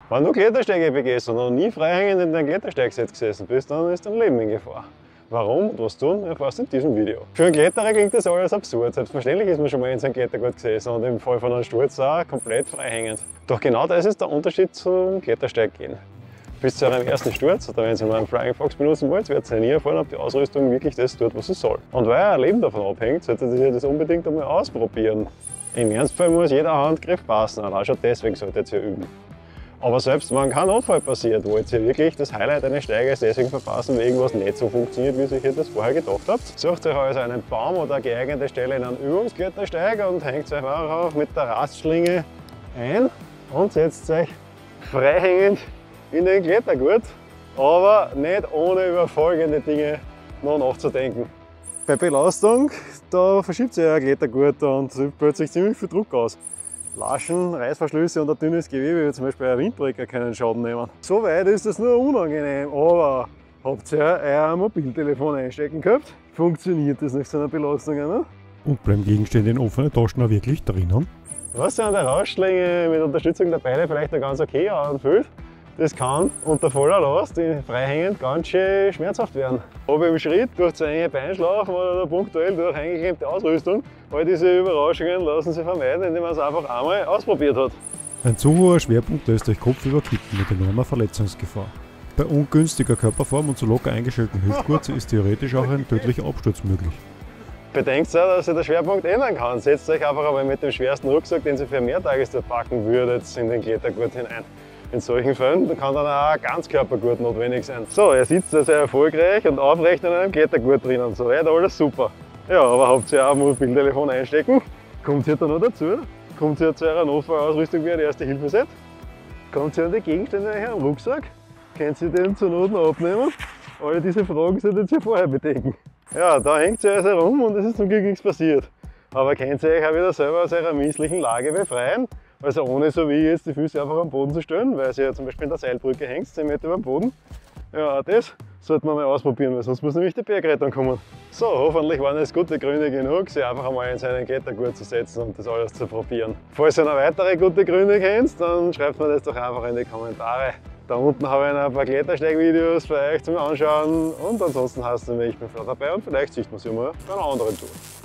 Wenn du Klettersteige begehst und noch nie freihängend in deinem Klettersteigsitz gesessen bist, dann ist dein Leben in Gefahr. Warum und was tun, erfährst du in diesem Video. Für einen Kletterer klingt das alles absurd. Selbstverständlich ist man schon mal in seinem Klettergurt gesessen und im Fall von einem Sturz auch komplett freihängend. Doch genau das ist der Unterschied zum Klettersteiggehen. Bis zu eurem ersten Sturz, oder wenn ihr mal einen Flying Fox benutzen wollt, werdet ihr nie erfahren, ob die Ausrüstung wirklich das tut, was sie soll. Und weil euer Leben davon abhängt, solltet ihr das unbedingt einmal ausprobieren. Im Ernstfall muss jeder Handgriff passen, allein schon deswegen solltet ihr üben. Aber selbst wenn kein Unfall passiert, wollt ihr wirklich das Highlight eines Steigers deswegen verpassen, weil irgendwas nicht so funktioniert, wie ihr euch das vorher gedacht habt. Sucht euch also einen Baum oder eine geeignete Stelle in einem Übungsklettersteig und hängt euch einfach mit der Rastschlinge ein und setzt euch freihängend in den Klettergurt, aber nicht ohne über folgende Dinge noch nachzudenken. Bei Belastung, da verschiebt sich euer Klettergurt und plötzlich ziemlich viel Druck aus. Laschen, Reißverschlüsse und ein dünnes Gewebe, wie zum Beispiel ein Windbreaker, können Schaden nehmen. So weit ist das nur unangenehm, aber habt ihr euer Mobiltelefon einstecken gehabt? Funktioniert das nach so einer Belastung? Ne? Und bleiben Gegenstände in offenen Taschen auch wirklich drinnen? Was sich an der Rastschlinge mit Unterstützung der Beine vielleicht noch ganz okay anfühlt, das kann unter voller Last, freihängend, ganz schön schmerzhaft werden. Ob im Schritt, durch zu enge Beinschlaufen oder punktuell durch eingeklemmte Ausrüstung, all diese Überraschungen lassen sich vermeiden, indem man es einfach einmal ausprobiert hat. Ein zu hoher Schwerpunkt lässt euch kopfüber kippen mit enormer Verletzungsgefahr. Bei ungünstiger Körperform und zu locker eingestellten Hüftgurt ist theoretisch auch ein tödlicher Absturz möglich. Bedenkt auch, dass sich der Schwerpunkt ändern kann. Setzt euch einfach einmal mit dem schwersten Rucksack, den ihr für eine Mehrtagestour packen würdet, in den Klettergurt hinein. In solchen Fällen kann dann auch ein Ganzkörpergurt notwendig sein. So, ihr sitzt also erfolgreich und aufrecht in einem Klettergurt drinnen. So weit alles super. Ja, aber habt ihr auch ein Mobiltelefon einstecken? Kommt ihr da noch dazu? Kommt ihr zu eurer Notfallausrüstung wie ein Erste-Hilfe-Set? Kommt ihr an die Gegenstände in eurem Rucksack? Könnt ihr den zur Not noch abnehmen? Alle diese Fragen solltet ihr vorher bedenken. Ja, da hängt ihr also rum und es ist zum Glück nichts passiert. Aber könnt ihr euch auch wieder selber aus eurer misslichen Lage befreien? Also ohne so wie jetzt die Füße einfach am Boden zu stellen, weil ihr ja zum Beispiel in der Seilbrücke hängt, 10 Meter über dem Boden. Ja, auch das sollte man mal ausprobieren, weil sonst muss nämlich die Bergrettung kommen. So, hoffentlich waren es gute Gründe genug, sich einfach einmal in seinen Klettergurt zu setzen und das alles zu probieren. Falls ihr noch weitere gute Gründe kennt, dann schreibt mir das doch einfach in die Kommentare. Da unten habe ich noch ein paar Klettersteigvideos für euch zum Anschauen und ansonsten heißt es nämlich, ich bin Flo dabei und vielleicht sieht man sich mal bei einer anderen Tour.